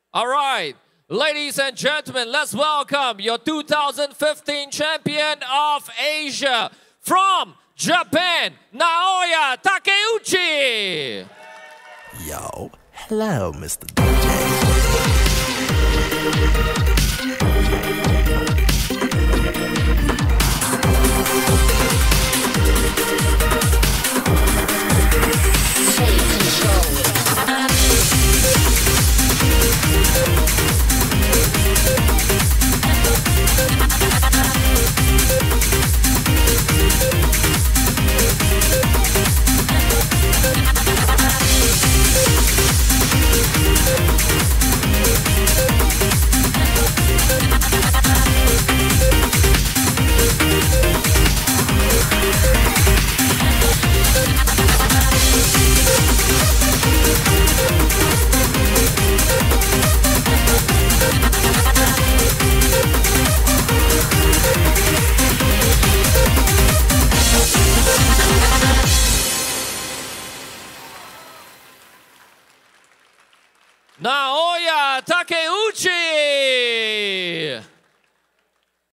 All right, ladies and gentlemen, let's welcome your 2015 champion of Asia from Japan, Naoya Takeuchi. Yo, hello, Mr. DJ. Naoya Takeuchi.